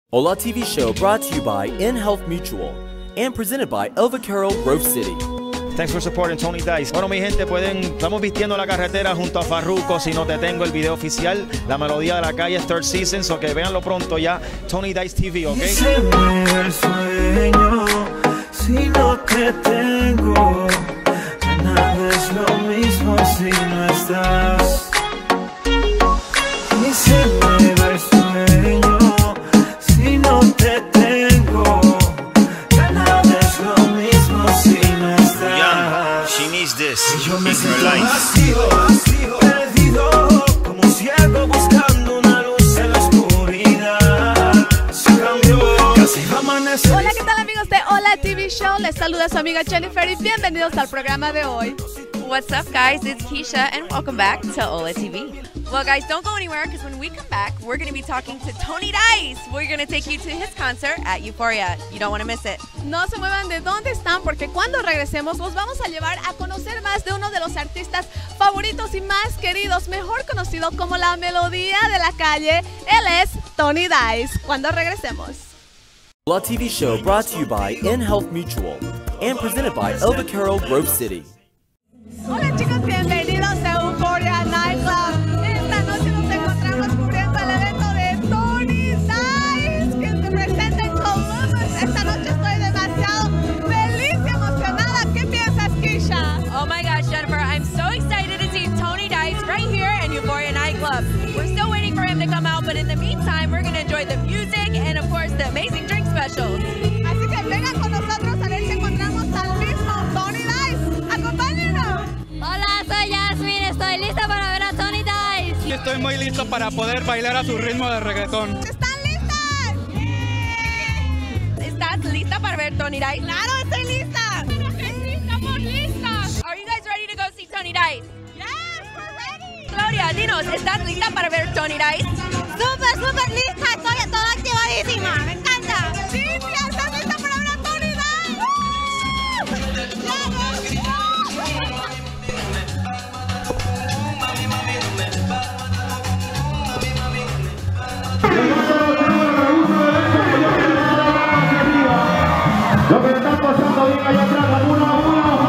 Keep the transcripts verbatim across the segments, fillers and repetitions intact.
Hola T V show brought to you by InHealth Mutual and presented by El Vaquero Grove City. Thanks for supporting Tony Dice. Bueno, mi gente, pueden, estamos vistiendo la carretera junto a Farruko. Si no te tengo, el video oficial, la melodía de la calle, third season, so que véanlo pronto ya, Tony Dice T V, ¿ok? Se mueve el sueño, si no te tengo, nada es lo mismo si no estás. Y se mueve el sueño, si no te tengo, nada es lo mismo si no estás. Young, she needs this Yo me in her siento life. vacío, vacío, perdido, como un ciego buscando una luz en la oscuridad. Se cambió, casi va a amanecer. Hola, ¿qué tal amigos de Hola T V Show? Les saluda su amiga Jennifer y bienvenidos al programa de hoy. What's up, guys? It's Keisha, and welcome back to Hola T V. Well, guys, don't go anywhere, because when we come back, we're going to be talking to Tony Dice. We're going to take you to his concert at Euphoria. You don't want to miss it. No se muevan de dónde están porque cuando regresemos los vamos a llevar a conocer más de uno de los artistas favoritos y más queridos, mejor conocido como la melodía de la calle. Él es Tony Dice. Cuando regresemos. Hola T V show brought to you by InHealth Mutual and presented by El Vaquero Grove City. Hola chicos, bienvenidos a Euphoria Nightclub. Esta noche nos encontramos cubriendo el evento de Tony Dice que se presenta en Columbus. Esta noche estoy demasiado feliz y emocionada. ¿Qué piensas, Keisha? Oh my gosh, Jennifer, I'm so excited to see Tony Dice right here in Euphoria Nightclub. We're still waiting for him to come out, but in the meantime, we're going to enjoy the music and, of course, the amazing drink specials. Así que vengan con nosotros a ver si encontramos al mismo Tony Dice. ¡Acompáñenos! Hola, soy Yasmin, estoy lista para ver a Tony Dice. Estoy muy listo para poder bailar a su ritmo de reggaetón. ¿Están listas? ¿Estás lista para ver Tony Dice? ¡Claro, estoy lista! ¡Estamos listas! Are you guys ready to go see Tony Dice? Yes, we're ready. Claudia, dinos, ¿estás lista para ver Tony Dice? Súper, súper lista, estoy toda activadísima, me encanta. Cintia, ¿estás lista para ver a Tony Dice? Lo que está pasando bien allá atrás, uno a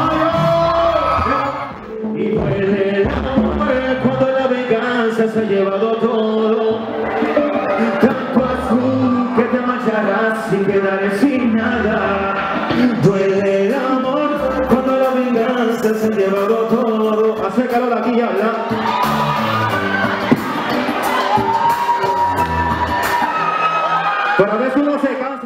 uno, y puede cuando la venganza se ha llevado todo, tanto azul que te marcharás sin quedar sin nada. Duele el amor cuando la venganza se ha llevado todo. Acércalo de aquí y habla. Pero a veces uno se cansa.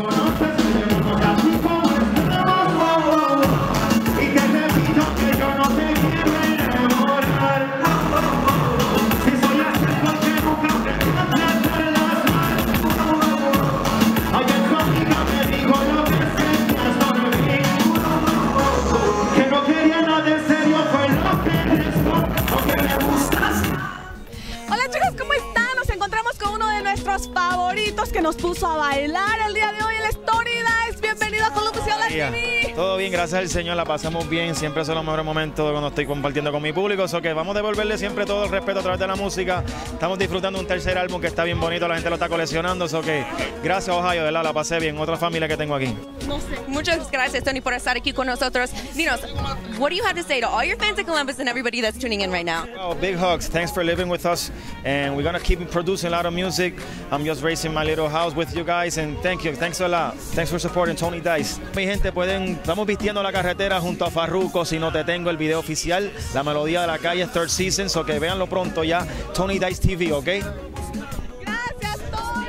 Hola chicos, ¿cómo están? Nos encontramos con uno de nuestros favoritos que nos puso a bailar el día de hoy. Él es Tony Dice. Bienvenido a Columbus y Hola T V. Todo bien, gracias al Señor, la pasamos bien. Siempre son los mejores momentos cuando estoy compartiendo con mi público. So que vamos a devolverle siempre todo el respeto a través de la música. Estamos disfrutando un tercer álbum que está bien bonito, la gente lo está coleccionando. So que gracias, Ohio, de verdad, la pasé bien. Otra familia que tengo aquí. Muchas gracias, Tony, por estar aquí con nosotros. Dinos, what do you have to say to all your fans in Columbus and everybody that's tuning in right now? Oh, big hugs. Thanks for living with us. And we're going to keep producing a lot of music. I'm just raising my little house with you guys. And thank you. Thanks a lot. Thanks for supporting Tony Dice. Mi gente, pueden, estamos vistiendo la carretera junto a Farruko. Si no te tengo, el video oficial, la melodía de la calle, third season. So que véanlo pronto ya, Tony Dice T V, ¿ok? Gracias, Tony.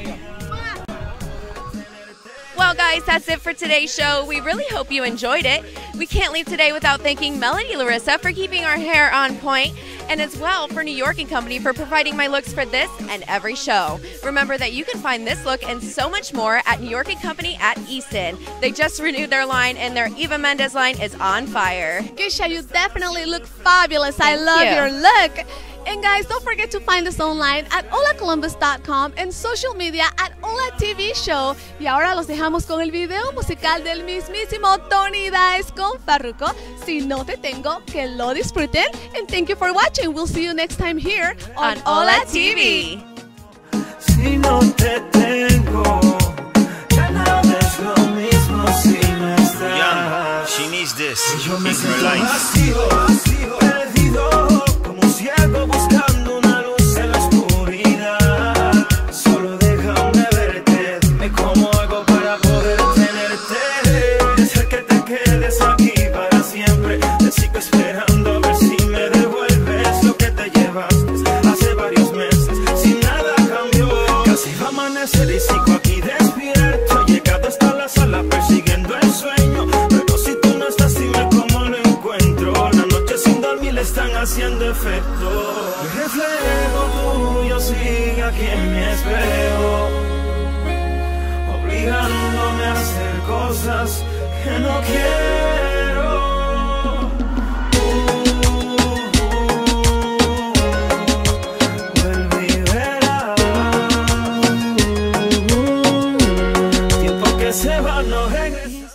Well, guys, that's it for today's show. We really hope you enjoyed it. We can't leave today without thanking Melody Larissa for keeping our hair on point, and as well for New York and Company for providing my looks for this and every show. Remember that you can find this look and so much more at New York and Company at Easton. They just renewed their line, and their Eva Mendes line is on fire. Keisha, you definitely look fabulous. I Thank love you. your look. And guys, don't forget to find us online at hola columbus dot com and social media at Hola T V Show. Y ahora los dejamos con el video musical del mismísimo Tony Dice con Farruko. Si no te tengo, que lo disfruten. And thank you for watching. We'll see you next time here on, On Hola T V. Si si no te tengo. Ya nada es lo mismo si no estás. Young, she needs this Yo me in her siento life. vacío, vacío, perdido, como un ciego buscando una luz en la oscuridad. Solo déjame verte, dime cómo hago para poder tenerte. Deseo que te quedes aquí para siempre. Te sigo esperando a ver si me devuelves lo que te llevaste hace varios meses. Si nada cambió, casi va a amanecer y sigo aquí despierto. He llegado hasta la sala persiguiendo el sueño, pero si tú no estás, dime cómo lo encuentro. Las noches sin dormir le están haciendo efecto. El reflejo tuyo sigue aquí en mi espejo, obligándome a hacer cosas que no quiero. Vuelve y verás, tiempo que se va no regresa.